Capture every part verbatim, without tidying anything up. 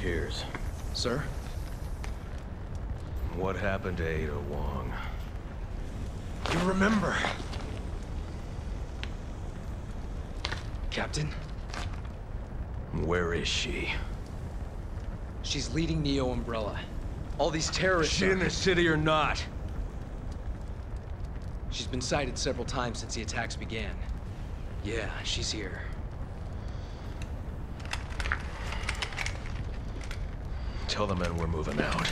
Piers. Sir? What happened to Ada Wong? You remember? Captain? Where is she? She's leading Neo Umbrella. All these terrorists Is she are... in the city or not? She's been sighted several times since the attacks began. Yeah, she's here. Tell the men we're moving out.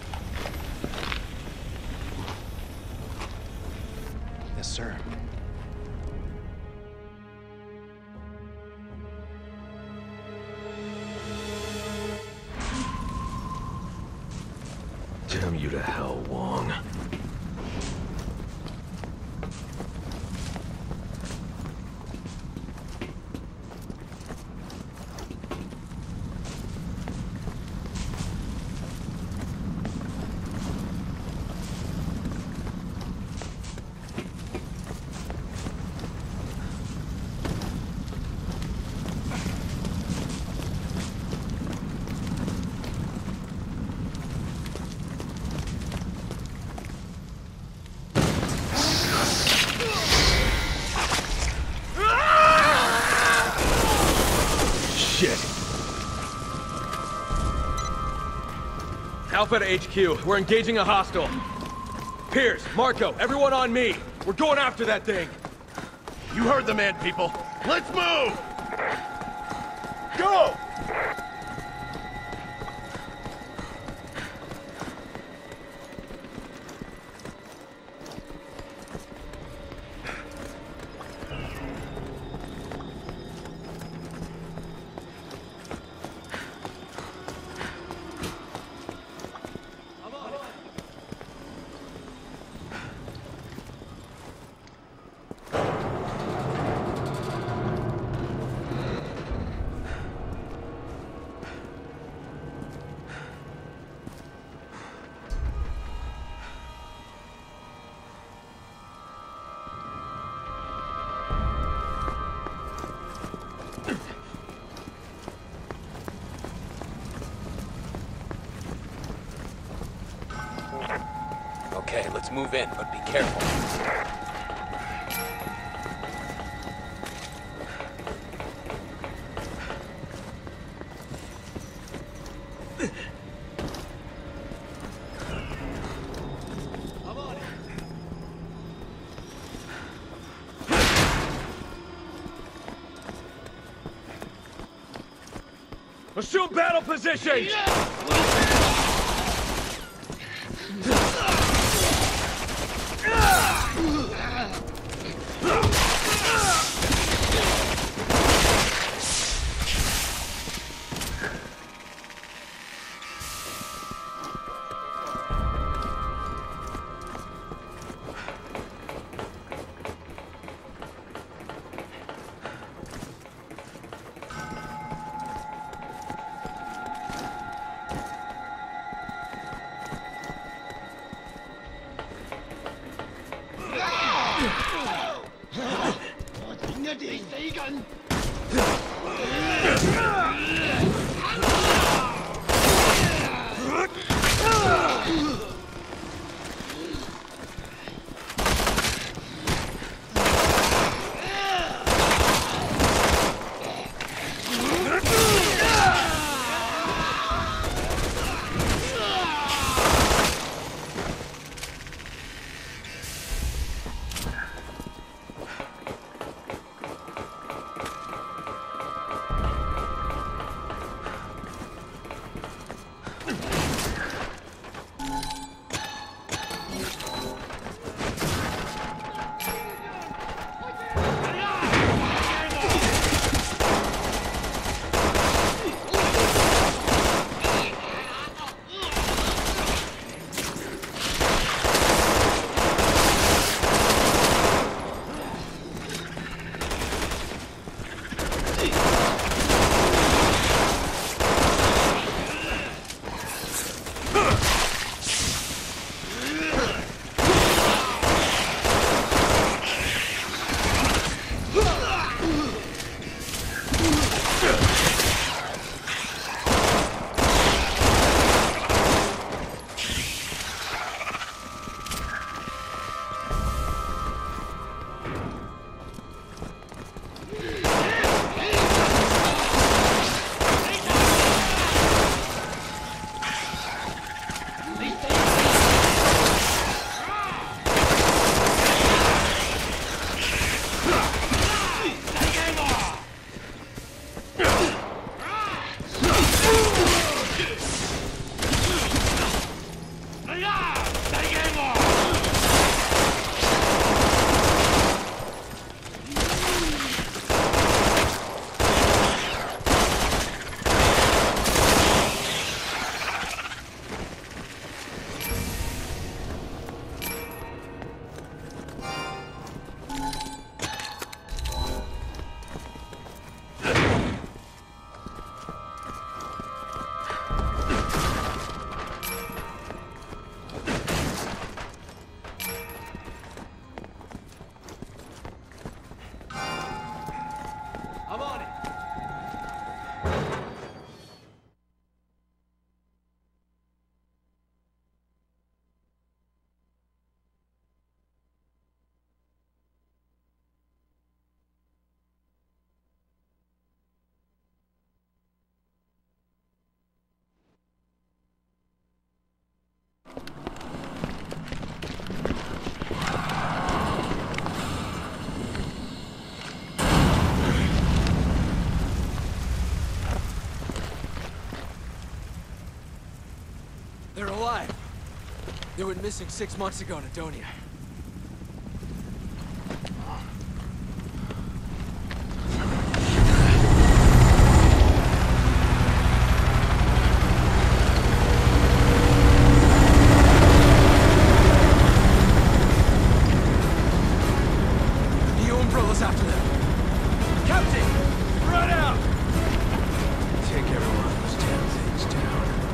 Yes, sir. Damn you to hell, Wong. Alpha to H Q. We're engaging a hostile. Piers, Marco, everyone on me. We're going after that thing. You heard the man, people. Let's move! Go! Okay, let's move in, but be careful. Assume battle position! They're alive. They went missing six months ago in Adonia. The Umbrella's after them. Captain! Run out! Take every one of those damn things down.